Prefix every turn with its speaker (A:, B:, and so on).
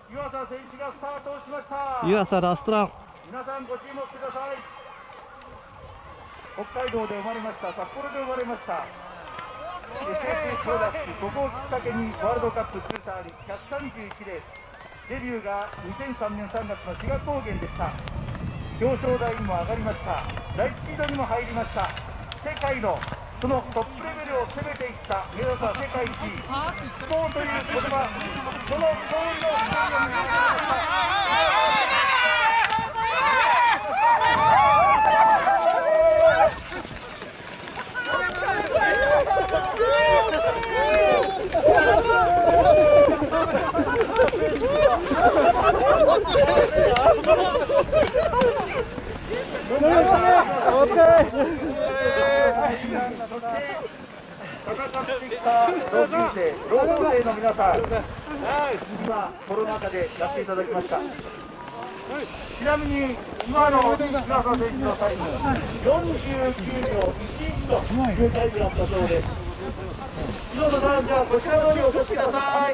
A: 湯浅選手がスタートをしました。
B: 湯浅ラストラン。
A: 皆さんご注目ください。北海道で生まれました、札幌で生まれました。成績プロダクツ、ここをきっかけにワールドカップ通算131レース。デビューが2003年3月の滋賀高原でした。表彰台にも上がりました。大スピードにも入りました。世界のそのトップレベルを攻めていった目指した世界一。スポーという言葉、その通りのスタジアムになりました。同級生、労働生の皆さん、今コロナ禍でやっていただきました。ちなみに今の湯浅選手のタイム49秒11というタイムだったそうです。篠田さん、じゃあこちらの方にお越しください。